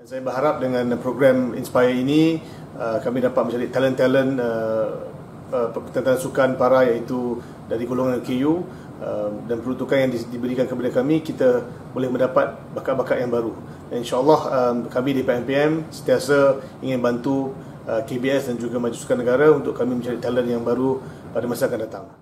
Saya berharap dengan program Inspire ini kami dapat mencari talent-talent tentang sukan para iaitu dari golongan KU, dan peruntukan yang diberikan kepada kami, kita boleh mendapat bakat-bakat yang baru. Dan insya-Allah kami di PMPM sentiasa ingin bantu KBS dan juga Majlis Sukan Negara untuk kami mencari talent yang baru pada masa akan datang.